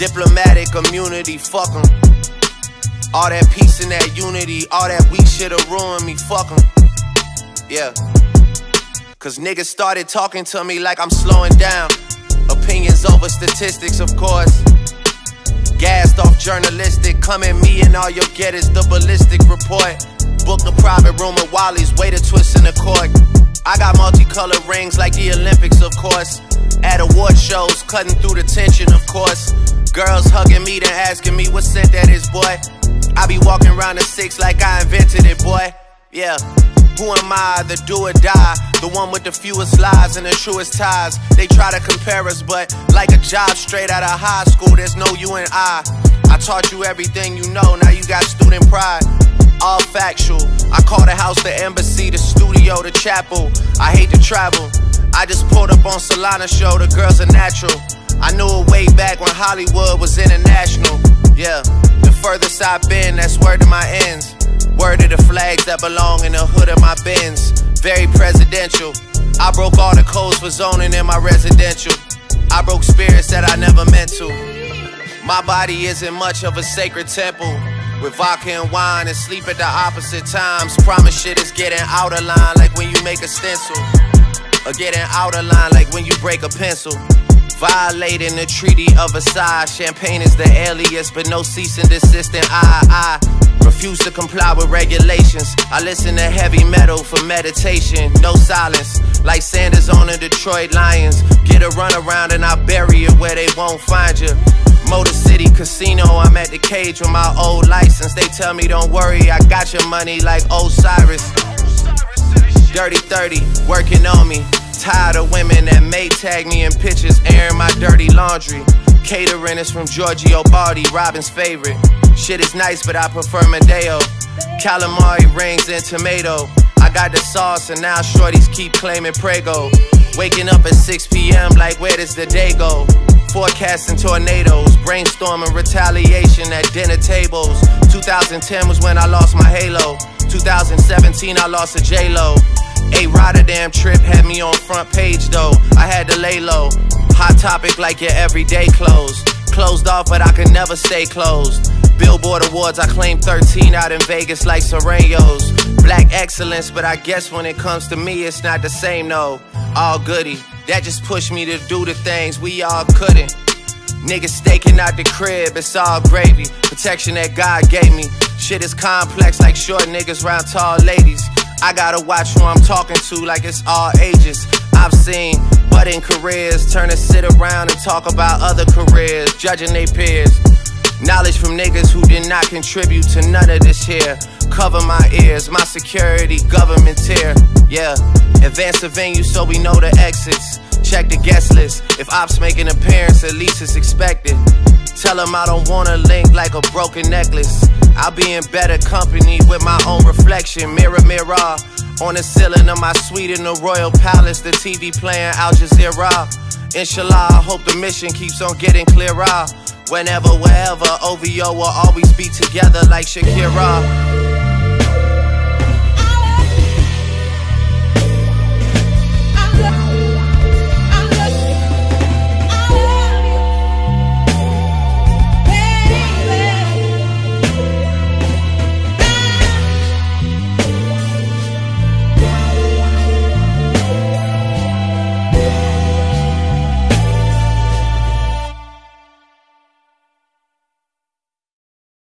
Diplomatic immunity, fuck 'em. All that peace and that unity, all that weak shit'll ruin me, fuck 'em. Yeah. Cause niggas started talking to me like I'm slowing down. Opinions over statistics, of course. Gassed off journalistic, come at me and all you'll get is the ballistic report. Book a private room at Wally's, way to twist in the court. I got multicolored rings like the Olympics, of course. At award shows, cutting through the tension, of course. Girls hugging me, then asking me what scent that is, boy. I be walking around the 6 like I invented it, boy. Yeah. Who am I, the do or die? The one with the fewest lies and the truest ties. They try to compare us, but like a job straight out of high school, there's no you and I taught you everything you know, now you got student pride. All factual. I call the house the embassy, the studio, the chapel. I hate to travel. I just pulled up on Solana show, the girls are natural. I knew it way back when Hollywood was international. Yeah, the furthest I've been, that's word to my ends. Word to the flags that belong in the hood of my Benz. Very presidential. I broke all the codes for zoning in my residential. I broke spirits that I never meant to. My body isn't much of a sacred temple. With vodka and wine and sleep at the opposite times. Promise shit is getting out of line like when you make a stencil. Or getting out of line like when you break a pencil. Violating the Treaty of Versailles. Champagne is the alias, but no cease and desist. And I refuse to comply with regulations. I listen to heavy metal for meditation. No silence, like Sanders on the Detroit Lions. Get a run around and I bury it where they won't find you. Motor City Casino, I'm at the cage with my old license. They tell me don't worry, I got your money like Osiris. Dirty 30, working on me. Tired of women that may tag me in pictures, airing my dirty laundry. Catering is from Giorgio Baldi, Robin's favorite. Shit is nice, but I prefer Medeo. Calamari rings and tomato. I got the sauce and now shorties keep claiming Prego. Waking up at 6 p.m. like where does the day go? Forecasting tornadoes, brainstorming retaliation at dinner tables. 2010 was when I lost my halo. 2017 I lost a J-Lo. A Rotterdam trip had me on front page though. I had to lay low. Hot topic like your everyday clothes. Closed off but I could never stay closed. Billboard Awards I claimed 13 out in Vegas like Serenos. Black excellence, but I guess when it comes to me it's not the same no. All goody. That just pushed me to do the things we all couldn't. Niggas staking out the crib, it's all gravy. Protection that God gave me. Shit is complex like short niggas round tall ladies. I gotta watch who I'm talking to like it's all ages. I've seen budding careers turn to sit around and talk about other careers, judging they peers. Knowledge from niggas who did not contribute to none of this here. Cover my ears, my security, government tier. Yeah, advance the venue so we know the exits. Check the guest list, if ops make an appearance at least it's expected. Tell them I don't wanna link like a broken necklace. I'll be in better company with my own reflection. Mirror, mirror, on the ceiling of my suite in the Royal Palace. The TV playing Al Jazeera. Inshallah, I hope the mission keeps on getting clearer. Whenever, wherever, OVO will always be together like Shakira.